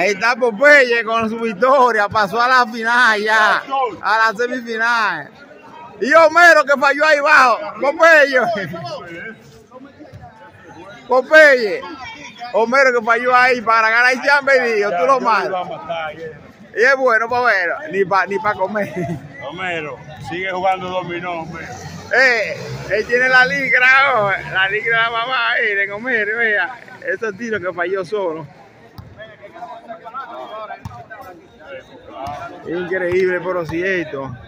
Ahí está Popeye con su victoria, pasó a la final ya, a la semifinal. Y Homero que falló ahí abajo, Popeye, Homero que falló ahí para ganar y se han venido, tú lo matas. Y es bueno para ver, ni para comer. Homero, sigue jugando dominó, Homero. Él tiene la ligra de la mamá, de Homero, vea, esos tiros que falló solo. Increíble, pero cierto.